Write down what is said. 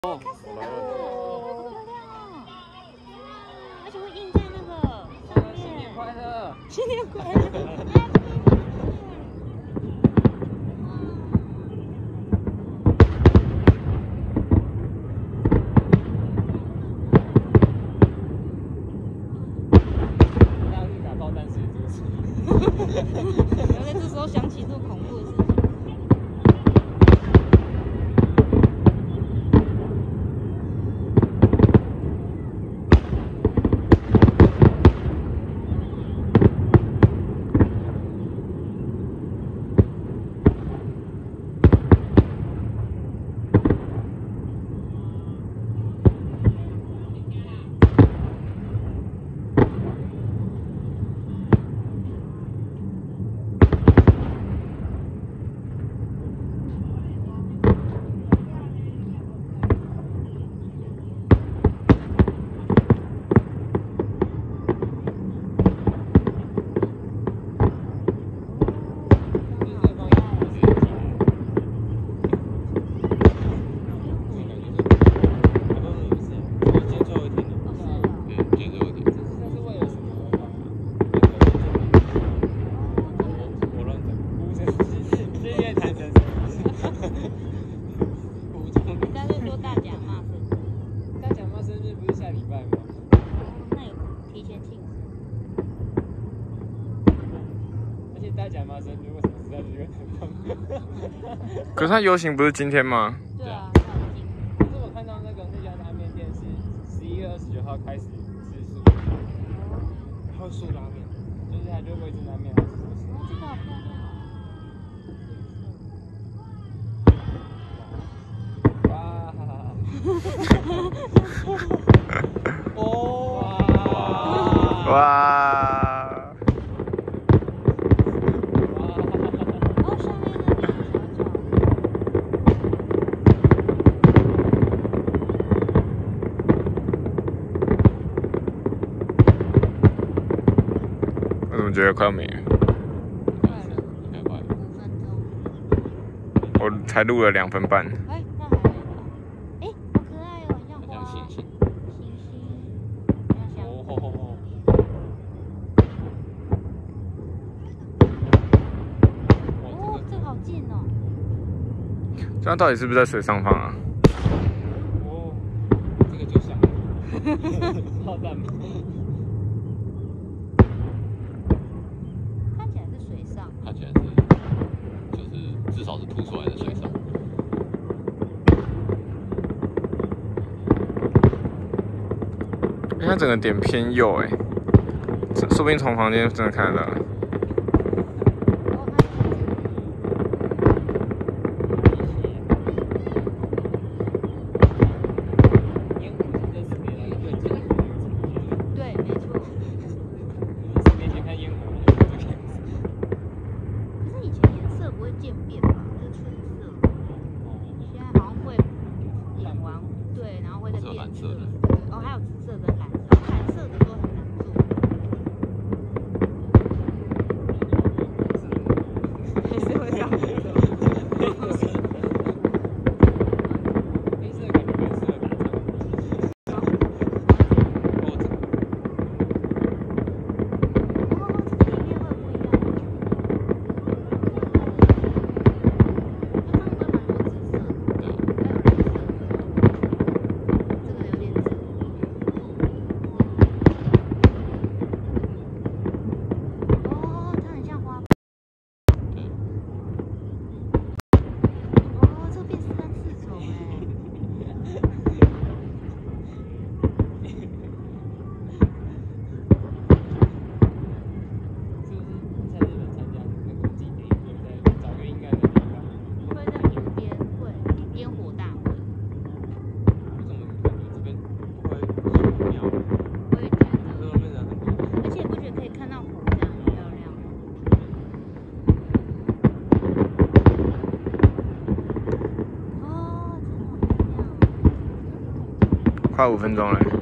哦，我来了。而且会印在那个上面。新年快乐！新年快乐！那是打爆弹时这个事情。不要在这时候想起这种恐怖的事情。 可是他游行不是今天吗？ 对啊。可是我看到那家拉面店是11月29号开始吃素， 他会素拉面， 就是他就味噌拉面，还是什么？哦，这个好漂亮。哇！哦！ 哇！ 我怎么觉得快要没了？我才录了2分半。 哎，那还没吧？哎，好可爱哦，像花。星星。哦。哦，这个好近哦。 这样到底是不是在水上方啊？ 哦，这个就像炮弹嘛。 看起来是，就是至少是凸出来的水上。 因为它整个点偏右哎，说不定从房间真的看得到。 对，没错。 渐变吧，这纯色。现在好像会演完，对，然后会再变色。哦，还有紫色跟蓝色，蓝色的都很难做。还是会搞。黑色感觉更适合打仗。哦，这个里面会不一样。 快5分钟了。